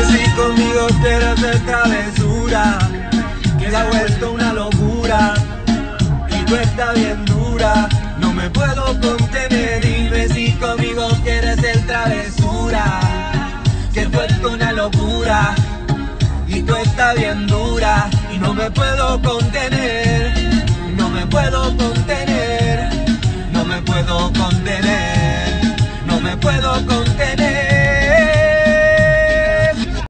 si conmigo quieres hacer travesura, que se ha vuelto una locura y tú estás bien dura. No me puedo contener, dime si conmigo quieres hacer travesura, que tú es una locura y tú estás bien dura. Y no me puedo contener, no me puedo contener.